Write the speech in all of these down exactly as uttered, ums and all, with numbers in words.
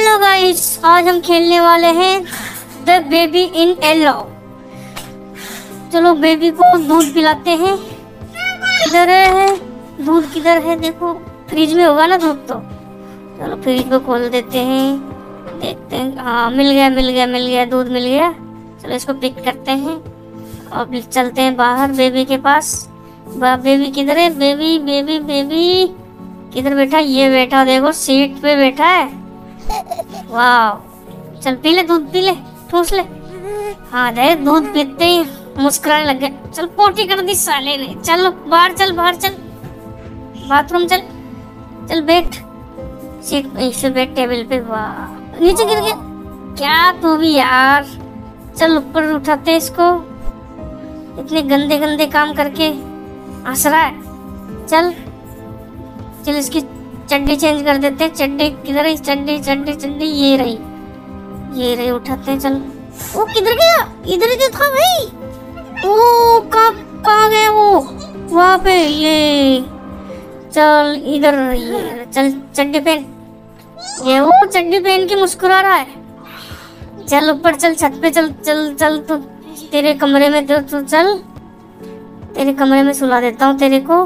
Hello guys, आज हम खेलने वाले हैं द बेबी इन येलो। चलो बेबी को दूध पिलाते हैं। किधर है दूध, किधर है? देखो फ्रिज में होगा ना दूध तो। चलो फ्रिज को खोल देते हैं, देखते हैं। हाँ मिल गया मिल गया मिल गया दूध मिल गया। चलो इसको पिक करते हैं और चलते हैं बाहर बेबी के पास। बेबी किधर है? बेबी बेबी बेबी किधर बैठा? ये बैठा, देखो सीट पे बैठा है। वाह, चल पी ले दूध, पी ले, ठूस ले। हाँ देख दूध पीते ही मुस्कुराने लग गया। चल पोटी कर दी साले ने। चल बाहर चल, बाहर चल, बाथरूम चल। चल बैठ सीट पे, बैठ टेबल पे। वाह नीचे गिर गया क्या तू भी यार। चल ऊपर उठाते इसको, इतने गंदे गंदे काम करके हंस रहा है। चल चल इसकी चड्डी चेंज कर देते हैं। चड्डी किधर है? चड्डी चड्डी चड्डी ये रही, ये रही, उठाते हैं। चल वो किधर गया? इधर ही तो था भाई। ओ कहाँ कहाँ गया वो? वहाँ पे ये। चल इधर ये, चल चड्डी पहन। ये वो चड्डी पहन के मुस्कुरा रहा है। चल ऊपर चल, छत पे चल चल चल। तू तेरे कमरे में तो तू चल, तेरे कमरे में सुला देता हूँ तेरे को।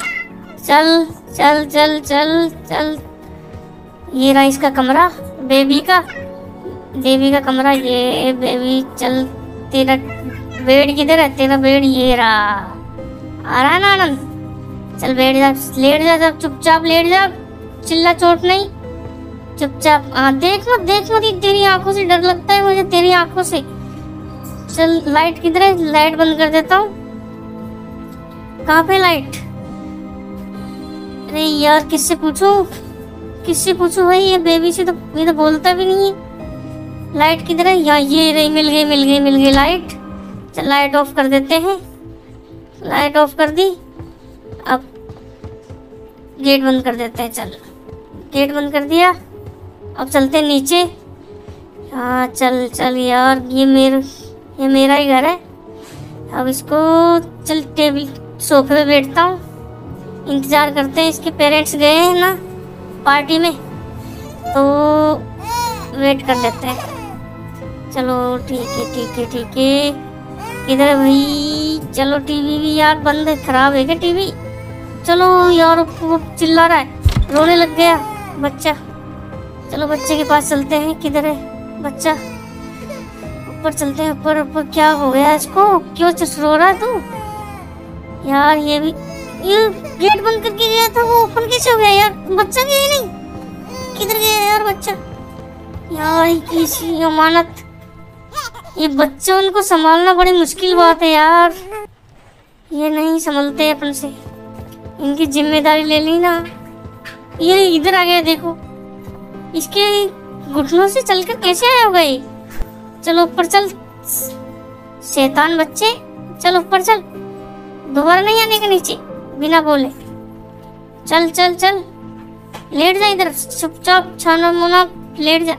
चल चल चल चल चल। ये रहा इसका कमरा, बेबी का, बेबी का कमरा। ये बेबी चल। तेरा बेड किधर है? तेरा बेड ये रहा। आ रहा है ना आनंद? चल बैठ जा, लेट जा, जब चुपचाप लेट जा, चिल्ला चोट नहीं, चुपचाप। हाँ देख मत देख मत, तेरी आंखों से डर लगता है मुझे, तेरी आंखों से। चल लाइट किधर है? लाइट बंद कर देता हूँ। कहाँ पे लाइट? अरे यार किससे पूछूं, किससे पूछूं भाई? ये बेबी से तो ये तो बोलता भी नहीं है। लाइट किधर है? यहाँ ये रही, मिल गई मिल गई मिल गई लाइट। चल लाइट ऑफ कर देते हैं। लाइट ऑफ कर दी। अब गेट बंद कर देते हैं। चल गेट बंद कर दिया। अब चलते हैं नीचे। हाँ चल चल यार, ये मेरा ये मेरा ही घर है। अब इसको चल टेबल सोफे पे बैठता हूँ। इंतजार करते हैं, इसके पेरेंट्स गए हैं ना पार्टी में, तो वेट कर लेते हैं। चलो ठीक है ठीक है ठीक है। किधर है भाई? चलो टीवी भी यार बंद है, खराब है क्या टीवी? चलो यार वो चिल्ला रहा है, रोने लग गया बच्चा। चलो बच्चे के पास चलते हैं। किधर है बच्चा? ऊपर चलते हैं, ऊपर ऊपर। क्या हो गया इसको? क्यों रो रहा है तू यार? ये भी ये गेट बंद करके गया था, वो ओपन कैसे हो गया यार? बच्चा गया ही नहीं, किधर गया यार बच्चा? यार किसी अमानत, ये बच्चों उनको संभालना बड़ी मुश्किल बात है यार। ये नहीं संभलते अपन से, इनकी जिम्मेदारी ले ली ना। ये इधर आ गया देखो, इसके घुटनों से चलकर कैसे आया होगा ये? चलो ऊपर चल शैतान बच्चे। चल ऊपर चल, दोबारा नहीं आने का नीचे बिना बोले। चल चल चल, लेट जा इधर चुपचाप, छाना मुना लेट जा।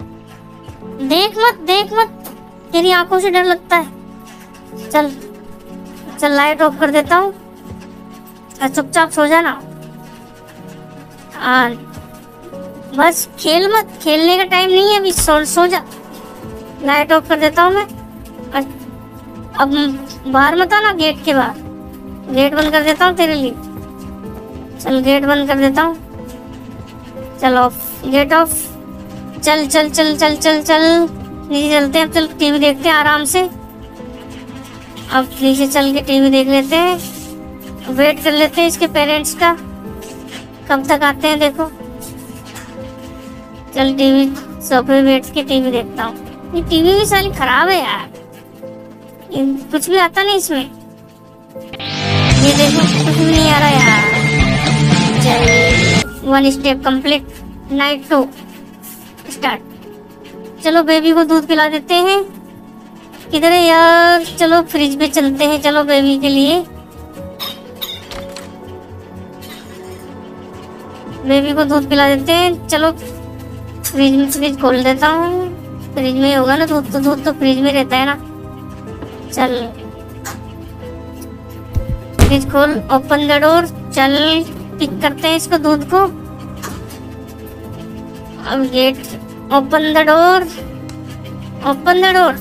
देख मत देख मत, तेरी आंखों से डर लगता है। चल चल लाइट ऑफ कर देता हूँ, चुपचाप सो जाना। आ, बस खेल मत, खेलने का टाइम नहीं है अभी, सो सो जा। लाइट ऑफ कर देता हूँ मैं। अब बाहर मत आना, गेट के बाहर। गेट बंद कर देता हूँ तेरे लिए। चल गेट बंद कर देता हूँ। चल ऑफ, गेट ऑफ। चल चल चल चल चल चल नीचे चलते हैं। अब चल टीवी देखते हैं आराम से। अब नीचे चल के टीवी देख लेते हैं, वेट कर लेते हैं इसके पेरेंट्स का, कब तक आते हैं देखो। चल टीवी सोफे पे बैठ के टीवी देखता हूँ। ये टीवी भी साली खराब है यार, ये कुछ भी आता नहीं इसमें। ये देखो कुछ भी नहीं आ रहा यार। चल one step complete, night to start. चलो बेबी को दूध पिला देते हैं। किधर है यार? चलो फ्रिज पे चलते हैं। चलो बेबी के लिए, बेबी को दूध पिला देते हैं। चलो फ्रिज में, फ्रिज खोल देता हूँ। फ्रिज में होगा ना दूध, तो दूध तो फ्रिज में रहता है ना। चल फ्रिज खोल, ओपन द डोर। चल पिक करते हैं इसको दूध को। अब get open the door, open the door.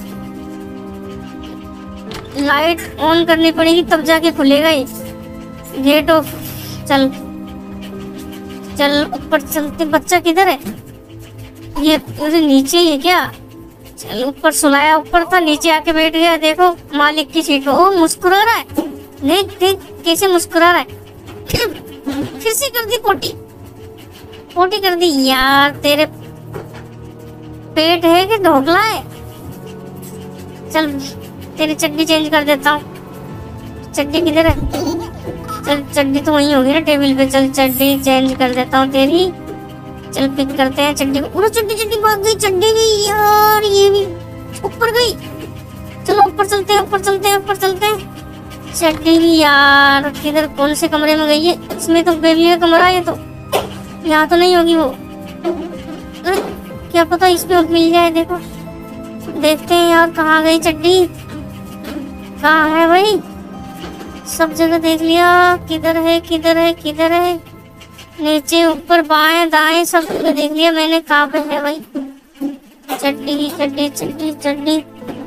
Light on करनी पड़ेगी तब जाके खुलेगा ये गेट ऑफ। चल चल ऊपर चलते। बच्चा किधर है? ये अरे नीचे ही है क्या? चल ऊपर सुलाया, ऊपर था, नीचे आके बैठ गया। देखो मालिक की सीट। ओ मुस्कुरा रहा है, देख देख कैसे मुस्कुरा रहा है। फिर से कर दी पोटी, पोटी कर दी। यार तेरे पेट है कि ढोकला है? चल तेरी चड्डी चेंज कर देता हूँ। चड्डी किधर है? चल चड्डी तो वहीं होगी ना टेबल पे। चल चड्डी चेंज कर देता हूँ तेरी। चल पिक करते हैं चड्डी को। उड़ा चड्डी, चड्डी भाग गई, चड्डी गई यार, ये भी ऊपर गई। चलो ऊपर चलते हैं, ऊपर चलते हैं, ऊपर चलते हैं। चड्डी भी यार किधर, कौन से कमरे में गई है? इसमें तो बेबी का कमरा है, तो यहाँ तो नहीं होगी वो। अरे क्या पता इस पे मिल जाए। देखो देखते हैं यार कहाँ गई चड्डी, कहाँ है भाई? सब जगह देख लिया, किधर है किधर है किधर है? नीचे ऊपर बाएं दाएं सब जगह देख लिया मैंने, कहाँ पे है भाई चड्डी? चड्डी चड्डी चड्डी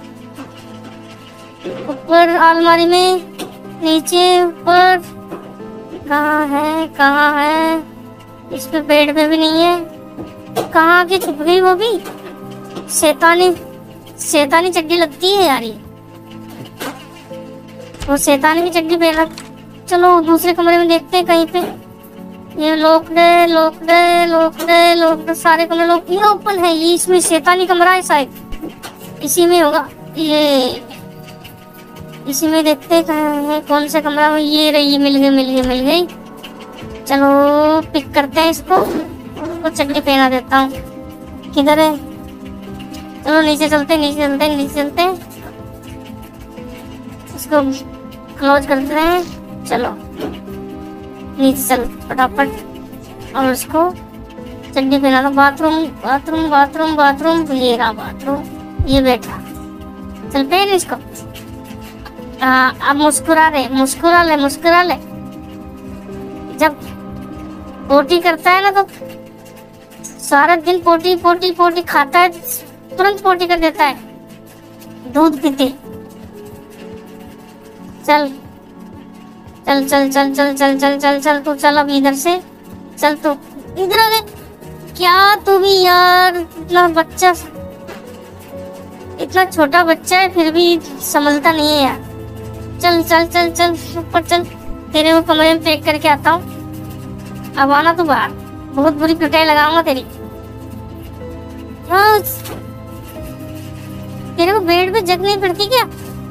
ऊपर अलमारी में, नीचे ऊपर, कहाँ है कहाँ है? इस पे बेड पे भी नहीं है। कहाँ की छुप गई वो भी? शैतानी शैतानी चड्डी लगती है यार ये, वो शैतानी की चड्डी पहना। चलो दूसरे कमरे में देखते हैं कहीं पे। ये लॉक है, लॉक है, लॉक है, लॉक है, सारे कमरे लॉक। ये ओपन है, ये इसमें शैतानी कमरा है शायद, इसी में होगा ये, इसी में देखते हैं कहाँ है, कौन सा कमरा है। ये रही, मिल गई मिल गई मिल गई। चलो पिक करते हैं इसको, इसको चड्डी पहना देता हूँ। किधर है? चलो नीचे चलते नीचे चलते नीचे चलते इसको क्लोज करते हैं। चलो नीचे चल फटाफट और उसको चड्डी पहना दो। बाथरूम बाथरूम बाथरूम बाथरूम, ये रहा बाथरूम, ये बैठा। चल पहन इसको। हाँ अब मुस्कुरा ले, मुस्कुरा ले, मुस्कुरा ले। जब पोटी करता है ना तो सारा दिन पोटी पोटी पोटी खाता है, तुरंत पोटी कर देता है, दूध पीते। चल चल चल चल चल चल चल चल चल तू चल अब इधर से चल, तू इधर आ गए क्या? तू भी यार इतना बच्चा, इतना छोटा बच्चा है फिर भी संभलता नहीं है यार। चल चल चल चल ऊपर चल, तेरे वो कमरे में पैक करके आता हूँ। अब आना तू बाहर, बहुत बुरी पिटाई लगाऊंगा तेरी। तेरे को बेड पे जग नहीं पड़ती क्या?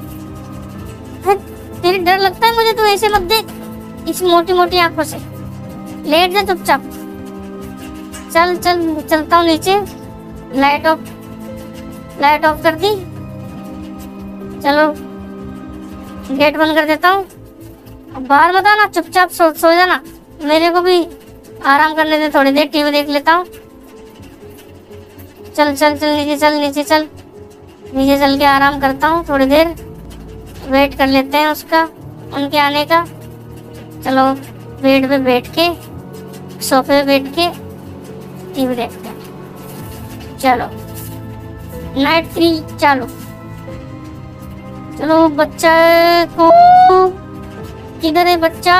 तेरे डर लगता है मुझे, तू ऐसे मत देख इस मोटी मोटी आंखों से। लेट जा चुपचाप। चल चल चलता हूँ नीचे। लाइट ऑफ, लाइट ऑफ कर दी। चलो गेट बंद कर देता हूँ। अब बाहर मत आना, चुपचाप सो सो जाना। मेरे को भी आराम करने दे थोड़ी देर, टीवी देख लेता हूँ। चल चल चल नीचे चल, नीचे चल, नीचे चल के आराम करता हूँ थोड़ी देर। वेट कर लेते हैं उसका, उनके आने का। चलो बेड पे बैठ के, सोफे पे बैठ के टीवी देखते हैं। चलो नाइट थ्री चालू। चलो बच्चा को, किधर है बच्चा?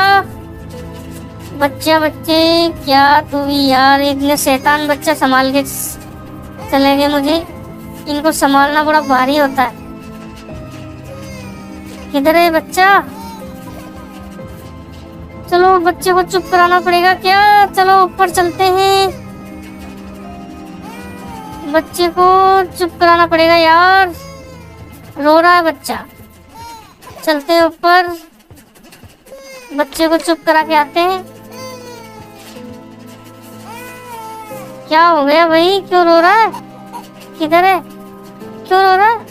बच्चा बच्चे क्या तू भी यार, इतने शैतान बच्चा संभाल के चले गए। मुझे इनको संभालना बड़ा भारी होता है। किधर है बच्चा? चलो बच्चे को चुप कराना पड़ेगा क्या? चलो ऊपर चलते हैं, बच्चे को चुप कराना पड़ेगा यार, रो रहा है बच्चा। चलते हैं ऊपर, बच्चे को चुप करा के आते हैं। क्या हो गया भाई, क्यों रो रहा है? किधर है, क्यों रो रहा है?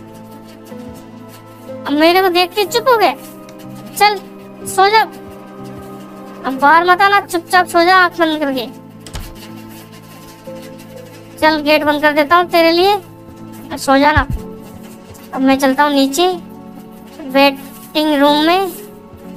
अब मेरे को देख के चुप हो गए। चल सो जा, अब बाहर मत आना, चुपचाप सो जा आंख बंद करके। चल गेट बंद कर देता हूँ तेरे लिए, सो जाना। अब मैं चलता हूँ नीचे वेटिंग रूम में।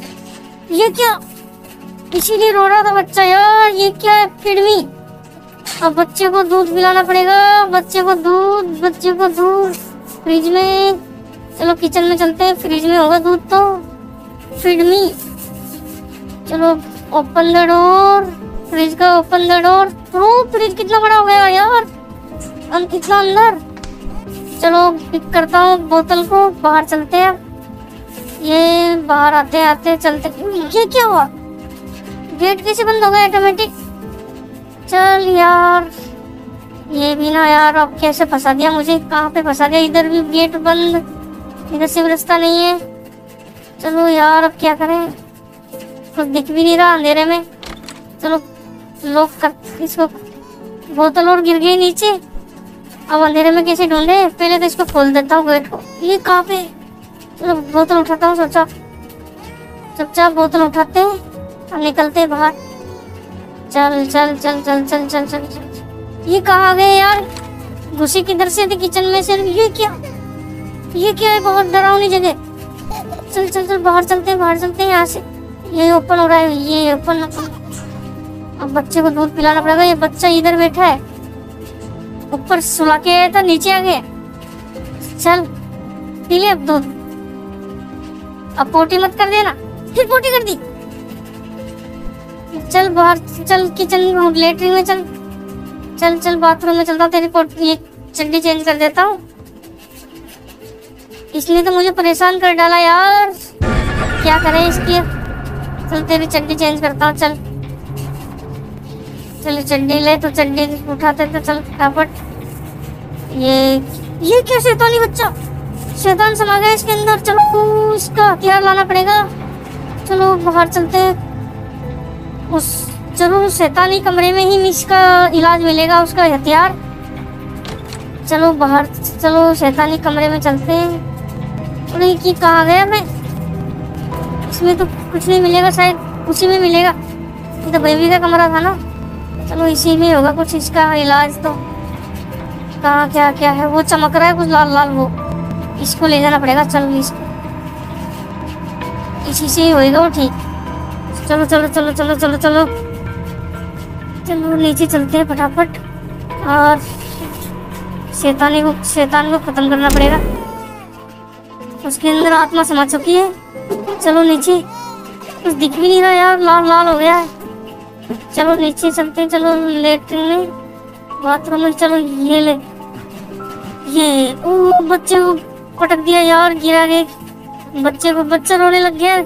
ये क्या, इसीलिए रो रहा था बच्चा यार। ये क्या है, फिडमी अब बच्चे को दूध पिलाना पड़ेगा, बच्चे को दूध, बच्चे को दूध फ्रिज में। चलो किचन में चलते हैं, फ्रिज में होगा दूध तो। Feed me. चलो ओपन द डोर, फ्रिज का ओपन द डोर। तो फ्रिज कितना बड़ा हो गया यार, अन इतना अंदर। चलो पिक करता हूँ बोतल को, बाहर चलते हैं। ये बाहर आते आते चलते, ये क्या हुआ, गेट कैसे बंद हो गया ऑटोमेटिक। चल यार, ये भी ना यार, अब कैसे फंसा दिया मुझे, कहाँ पे फंसा दिया। इधर भी गेट बंद, इधर से भी रास्ता नहीं है। चलो यार अब क्या करें, कुछ दिख भी नहीं रहा अंधेरे में। चलो लॉक कर इसको, बोतल और गिर गई नीचे। अब अंधेरे में कैसे ढूंढे, पहले तो इसको खोल देता हूँ गेट को। ये कहाँ पे, चलो बोतल उठाता हूँ, सोचा चुपचाप बोतल उठाते हैं और निकलते हैं बाहर। चल चल चल चल चल चल चल चल। ये कहाँ गए यार, घुसी किधर से थी किचन में से। ये क्या, ये क्या है, बहुत डरावनी जगह। चल चल चल बाहर चलते हैं, बाहर चलते हैं यहाँ से। ये ओपन हो रहा है, ये ओपन। अब बच्चे को दूध पिलाना पड़ेगा। ये बच्चा इधर बैठा है, ऊपर सुला के आया था, नीचे आ गया। चल पी ले अब दूध। अब पोटी मत कर देना, फिर पोटी कर दी। चल बाहर चल, किचन लेटरिन में चल। चल चल बाथरूम में चलता हूँ, तेरी पोटी ये चड्डी चेंज कर देता हूँ। इसने तो मुझे परेशान कर डाला यार, क्या करें इसकी। चल तेरी चड्डी चेंज करता हूँ। चल चल चड्डी ले, तो चड्डी उठाते तो चल फटाफट। ये ये क्या शैतानी बच्चा, शैतान समा गया इसके अंदर। चलो इसका हथियार लाना पड़ेगा। चलो बाहर चलते हैं, उस चलो शैतानी कमरे में ही इसका इलाज मिलेगा, उसका हथियार। चलो बाहर चलो, शैतानी कमरे में चलते हैं। अरे कि कहाँ गया मैं, इसमें तो कुछ नहीं मिलेगा, शायद उसी में मिलेगा। ये तो बेबी का कमरा था ना, चलो इसी में होगा कुछ इसका इलाज। तो कहाँ क्या क्या है, वो चमक रहा है कुछ लाल लाल, वो इसको ले जाना पड़ेगा। चलो इसको, इसी से ही होएगा वो ठीक। चलो चलो चलो चलो चलो चलो चलो नीचे चलते हैं फटाफट, और शैतानी को शैतान को खत्म करना पड़ेगा। उसके अंदर आत्मा समा चुकी है। चलो नीचे, कुछ दिख भी नहीं रहा यार, लाल लाल हो गया है। चलो नीचे चलते हैं। चलो लेटरिन में, बाथरूम में। चलो ये ले, ये ओ बच्चे को पटक दिया यार, गिरा गए बच्चे को, बच्चा रोने लग गया।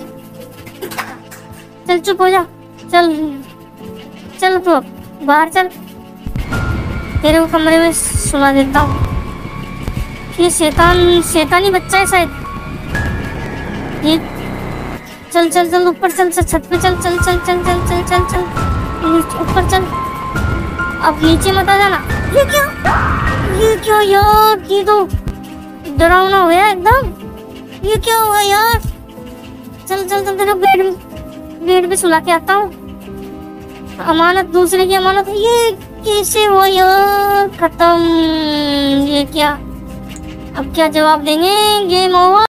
चल चुप हो जा, चल चल तो बाहर चल, तेरे को कमरे में सुला देता हूँ। ये शैतान शैतानी बच्चा है शायद ये। चल चल चल ऊपर चल, चल छत पे चल, चल चल चल चल चल चल चल ऊपर चल। अब नीचे मत आ जाना। ये क्या, ये क्या यार, ये तो डरावना हो गया एकदम। ये क्या हुआ यार, चल चल चल तेरा बेड बेड पे सुला के आता हूँ। अमानत, दूसरे की अमानत। ये कैसे हुआ यार, खत्म। ये क्या, अब क्या जवाब देंगे, गेम ओवर।